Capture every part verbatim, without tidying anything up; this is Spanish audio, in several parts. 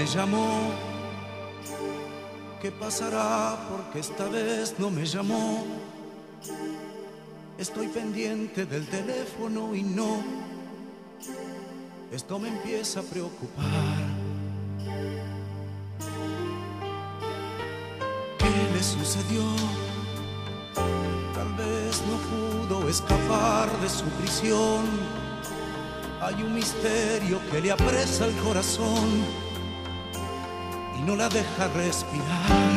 llamó. ¿Qué pasará? Porque esta vez no me llamó. Estoy pendiente del teléfono y no. Esto me empieza a preocupar. ¿Qué le sucedió? Tal vez no pudo escapar de su prisión. Hay un misterio que le apresa el corazón y no la deja respirar.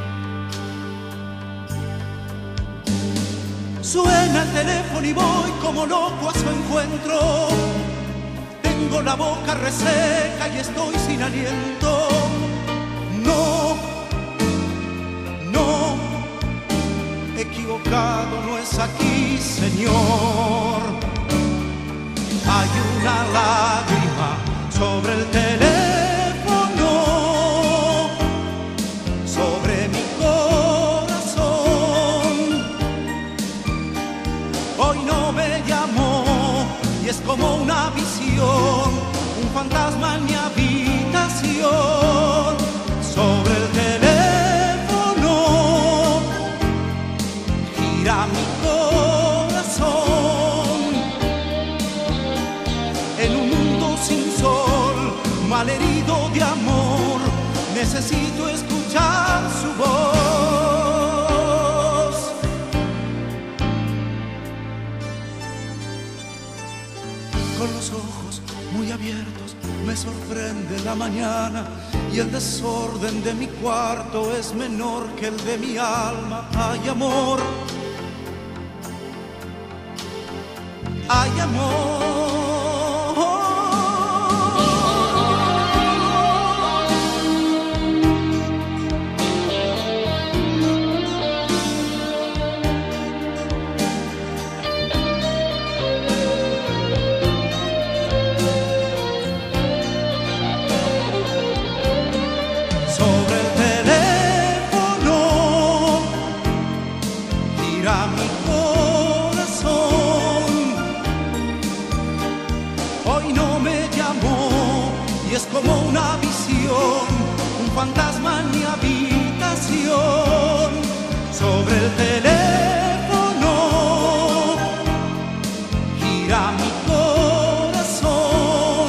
Suena el teléfono y voy como loco a su encuentro. Tengo la boca reseca y estoy sin aliento. No, no, equivocado no es aquí, Señor. Hay una lágrima sobre el teléfono, sobre mi corazón. Hoy no me llamó y es como una visión, un fantasma en mi habitación. Sobre el teléfono gira mi corazón. En un mundo sin sol, malherido de amor, necesito escuchar su voz. Con los ojos muy abiertos me sorprende la mañana y el desorden de mi cuarto es menor que el de mi alma. Hay amor, hay amor. Sobre el teléfono gira mi corazón. Hoy no me llamó y es como una visión, un fantasma en mi habitación. Sobre el teléfono gira mi corazón.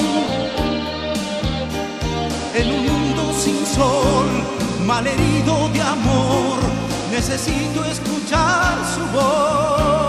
En un mundo sin sol, malherido de amor, necesito escuchar su voz.